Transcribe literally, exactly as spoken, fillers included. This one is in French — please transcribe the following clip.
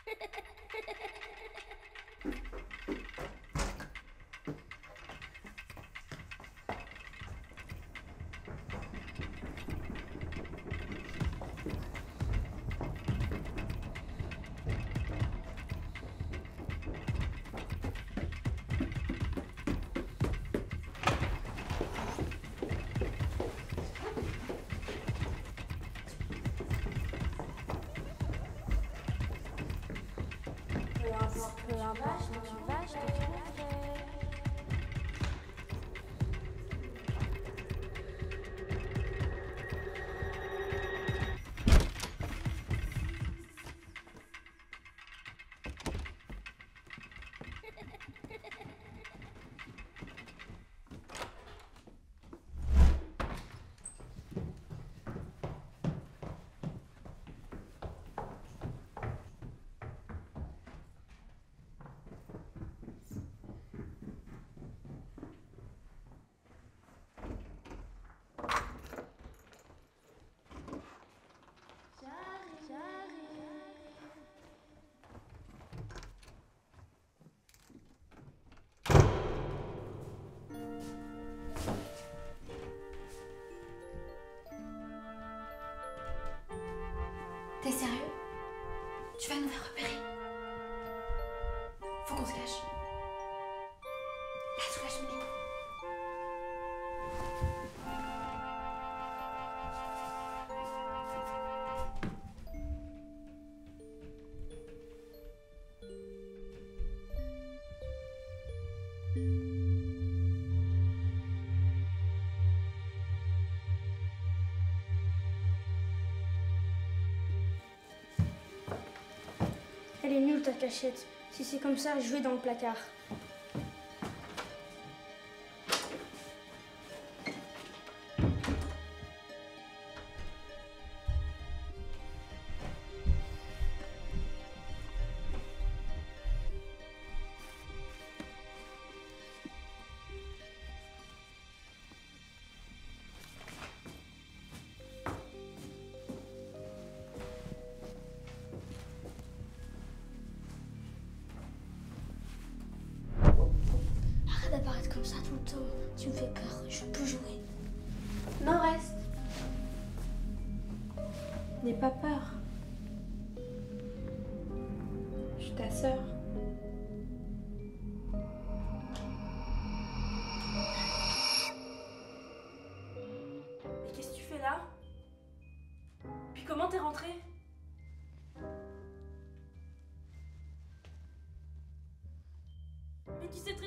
Peu importe où tu vas, je te trouverai. T'es sérieux? Tu vas nous faire repérer? Faut qu'on se cache. Là, sous la cheminée. Elle est nulle ta cachette. Si c'est comme ça, je vais dans le placard. D'apparaître comme ça tout le temps, tu me fais peur, je veux plus jouer. Non, reste. N'aie pas peur. Je suis ta sœur. Mais qu'est-ce que tu fais là? Puis comment t'es rentrée? Mais tu sais très